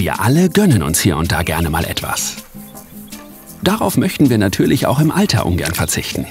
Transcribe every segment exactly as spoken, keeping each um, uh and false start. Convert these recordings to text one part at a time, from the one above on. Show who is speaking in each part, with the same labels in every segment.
Speaker 1: Wir alle gönnen uns hier und da gerne mal etwas. Darauf möchten wir natürlich auch im Alter ungern verzichten.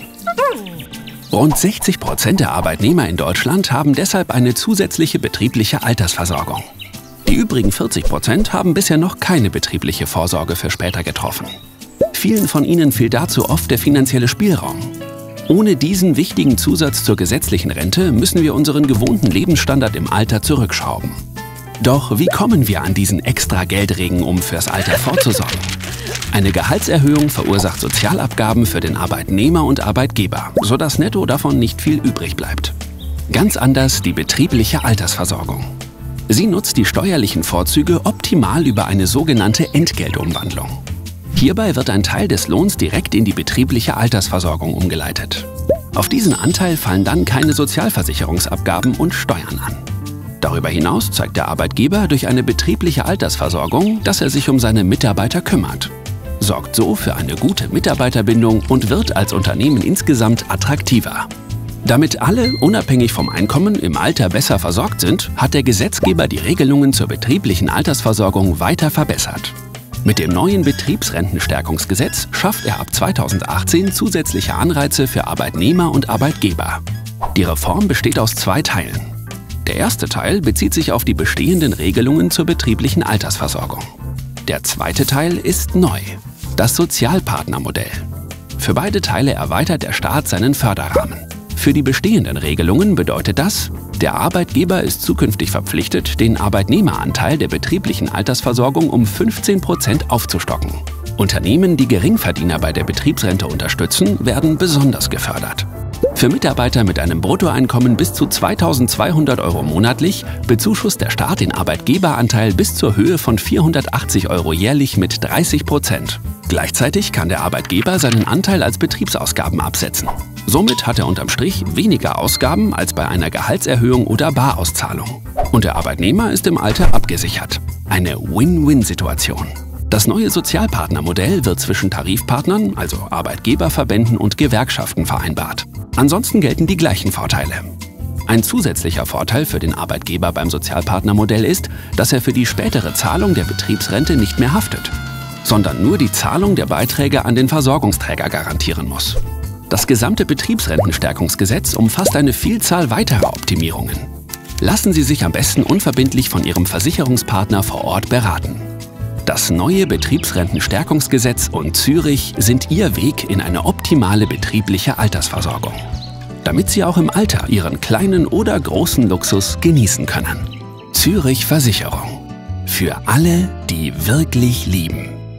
Speaker 1: Rund sechzig Prozent der Arbeitnehmer in Deutschland haben deshalb eine zusätzliche betriebliche Altersversorgung. Die übrigen vierzig Prozent haben bisher noch keine betriebliche Vorsorge für später getroffen. Vielen von ihnen fehlt dazu oft der finanzielle Spielraum. Ohne diesen wichtigen Zusatz zur gesetzlichen Rente müssen wir unseren gewohnten Lebensstandard im Alter zurückschrauben. Doch wie kommen wir an diesen extra Geldregen, um fürs Alter vorzusorgen? Eine Gehaltserhöhung verursacht Sozialabgaben für den Arbeitnehmer und Arbeitgeber, sodass netto davon nicht viel übrig bleibt. Ganz anders die betriebliche Altersversorgung. Sie nutzt die steuerlichen Vorzüge optimal über eine sogenannte Entgeltumwandlung. Hierbei wird ein Teil des Lohns direkt in die betriebliche Altersversorgung umgeleitet. Auf diesen Anteil fallen dann keine Sozialversicherungsabgaben und Steuern an. Darüber hinaus zeigt der Arbeitgeber durch eine betriebliche Altersversorgung, dass er sich um seine Mitarbeiter kümmert, sorgt so für eine gute Mitarbeiterbindung und wird als Unternehmen insgesamt attraktiver. Damit alle, unabhängig vom Einkommen, im Alter besser versorgt sind, hat der Gesetzgeber die Regelungen zur betrieblichen Altersversorgung weiter verbessert. Mit dem neuen Betriebsrentenstärkungsgesetz schafft er ab zweitausendachtzehn zusätzliche Anreize für Arbeitnehmer und Arbeitgeber. Die Reform besteht aus zwei Teilen. Der erste Teil bezieht sich auf die bestehenden Regelungen zur betrieblichen Altersversorgung. Der zweite Teil ist neu, das Sozialpartnermodell. Für beide Teile erweitert der Staat seinen Förderrahmen. Für die bestehenden Regelungen bedeutet das, der Arbeitgeber ist zukünftig verpflichtet, den Arbeitnehmeranteil der betrieblichen Altersversorgung um fünfzehn Prozent aufzustocken. Unternehmen, die Geringverdiener bei der Betriebsrente unterstützen, werden besonders gefördert. Für Mitarbeiter mit einem Bruttoeinkommen bis zu zweitausendzweihundert Euro monatlich bezuschusst der Staat den Arbeitgeberanteil bis zur Höhe von vierhundertachtzig Euro jährlich mit dreißig Prozent. Gleichzeitig kann der Arbeitgeber seinen Anteil als Betriebsausgaben absetzen. Somit hat er unterm Strich weniger Ausgaben als bei einer Gehaltserhöhung oder Barauszahlung. Und der Arbeitnehmer ist im Alter abgesichert. Eine Win-Win-Situation. Das neue Sozialpartnermodell wird zwischen Tarifpartnern, also Arbeitgeberverbänden und Gewerkschaften vereinbart. Ansonsten gelten die gleichen Vorteile. Ein zusätzlicher Vorteil für den Arbeitgeber beim Sozialpartnermodell ist, dass er für die spätere Zahlung der Betriebsrente nicht mehr haftet, sondern nur die Zahlung der Beiträge an den Versorgungsträger garantieren muss. Das gesamte Betriebsrentenstärkungsgesetz umfasst eine Vielzahl weiterer Optimierungen. Lassen Sie sich am besten unverbindlich von Ihrem Versicherungspartner vor Ort beraten. Das neue Betriebsrentenstärkungsgesetz und Zürich sind Ihr Weg in eine optimale betriebliche Altersversorgung, damit Sie auch im Alter Ihren kleinen oder großen Luxus genießen können. Zürich Versicherung. Für alle, die wirklich lieben.